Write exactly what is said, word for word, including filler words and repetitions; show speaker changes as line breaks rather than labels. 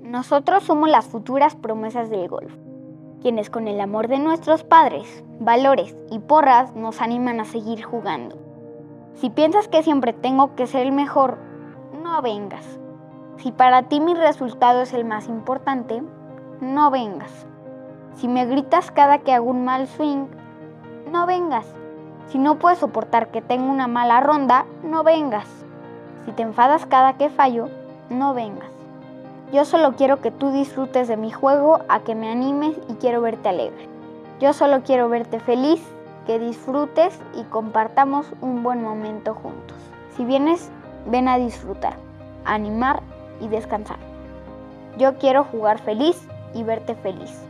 Nosotros somos las futuras promesas del golf, quienes con el amor de nuestros padres, valores y porras nos animan a seguir jugando. Si piensas que siempre tengo que ser el mejor, no vengas. Si para ti mi resultado es el más importante, no vengas. Si me gritas cada que hago un mal swing, no vengas. Si no puedes soportar que tenga una mala ronda, no vengas. Si te enfadas cada que fallo, no vengas. Yo solo quiero que tú disfrutes de mi juego, a que me animes y quiero verte alegre. Yo solo quiero verte feliz, que disfrutes y compartamos un buen momento juntos. Si vienes, ven a disfrutar, a animar y descansar. Yo quiero jugar feliz y verte feliz.